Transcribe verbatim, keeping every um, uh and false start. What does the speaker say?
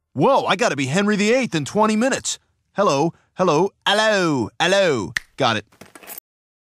Whoa, I gotta be Henry the Eighth in twenty minutes. Hello, hello, hello, hello. Got it.